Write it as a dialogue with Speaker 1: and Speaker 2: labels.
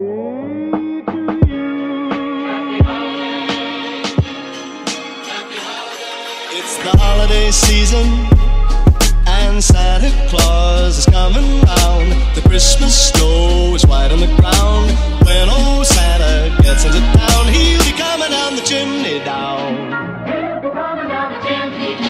Speaker 1: It's the holiday season and Santa Claus is coming round. The Christmas story